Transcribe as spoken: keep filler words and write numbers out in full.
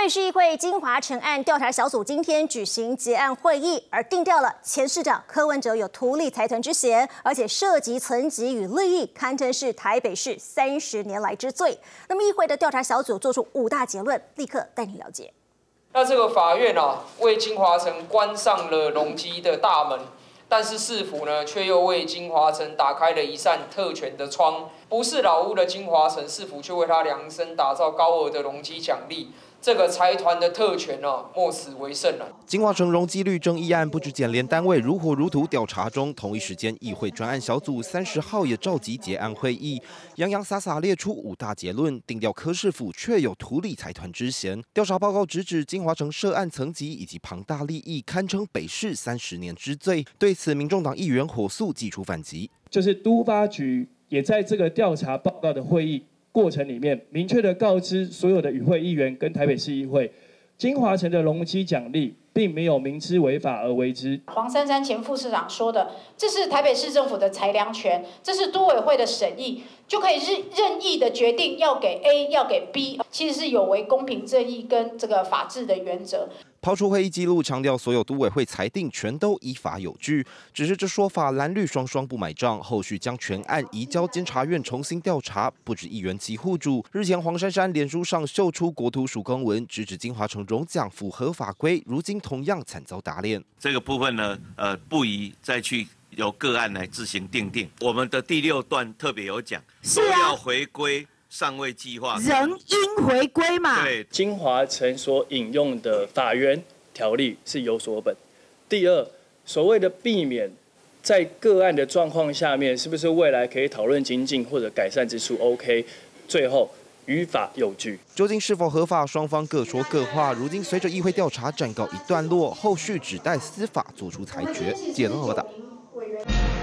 北市议会金华城案调查小组今天举行结案会议，而定调了前市长柯文哲有图利财团之嫌，而且涉及层级与利益，堪称是台北市三十年来之最。那么议会的调查小组做出五大结论，立刻带你了解。 那这个法院啊，为金华城关上了容积的大门。 但是市府呢，却又为金华城打开了一扇特权的窗。不是老屋的金华城，市府却为他量身打造高额的容积奖励。这个财团的特权啊，莫此为甚了。 金华城容积率争议案不止检联单位如火如荼调查中，同一时间，议会专案小组三十号也召集结案会议，洋洋洒洒列出五大结论，定调柯市府确有图利财团之嫌。调查报告直指金华城涉案层级以及庞大利益，堪称北市三十年之最。对此，民众党议员火速祭出反击， 就是都发局也在这个调查报告的会议过程里面，明确的告知所有的与会议员跟台北市议会，金华城的容积奖励并没有明知违法而为之。 黄珊珊前副市长说的，这是台北市政府的裁量权，这是都委会的审议，就可以任任意的决定要给 A 要给 B， 其实是有违公平正义跟这个法治的原则。 抛出会议记录，强调所有都委会裁定全都依法有据。只是这说法蓝绿双双不买账，后续将全案移交监察院重新调查。不止议员及户主，日前黄珊珊脸书上秀出国土署公文，直指金华城容奖符合法规，如今同样惨遭打脸。 这个部分呢，呃，不宜再去由个案来自行定定。我们的第六段特别有讲，是啊，要回归。 尚未计划， 人应回归嘛？ 对，金华城所引用的法源条例是有所本。第二，所谓的避免在个案的状况下面，是不是未来可以讨论精进或者改善之处 ？OK。最后，于法有据。 究竟是否合法，双方各说各话。如今随着议会调查暂告一段落，后续只待司法做出裁决。记者报道。